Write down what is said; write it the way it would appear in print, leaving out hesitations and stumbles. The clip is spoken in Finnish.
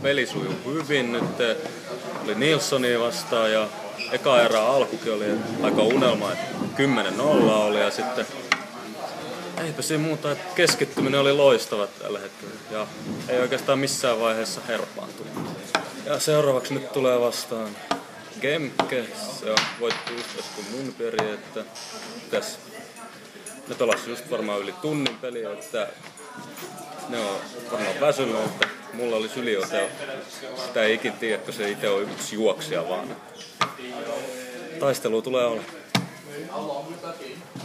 peli sujuu hyvin nyt. Oli Nilssonia vastaan ja eka erä alkukin oli aika unelma, että 10-0 oli ja sitten eipä siinä muuta, että keskittyminen oli loistava tällä hetkellä ja ei oikeastaan missään vaiheessa herpaantunut. Ja seuraavaksi nyt tulee vastaan Gemke, se on voitti yhtä kuin mun peri, että tässä ne pelasi just varmaan yli tunnin peliä, että ne on varmaan väsynyt, mutta mulla oli yliote. Sitä ei ikin tiedä, kun se itse on yksi juoksija vaan. Taistelu tulee olemaan.